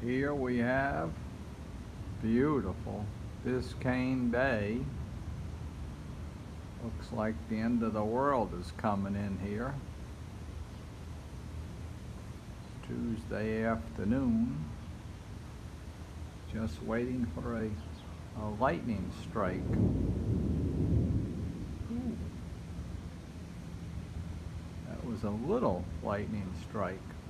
Here we have beautiful Biscayne Bay. Looks like the end of the world is coming in here. It's Tuesday afternoon. Just waiting for a lightning strike. Ooh. That was a little lightning strike.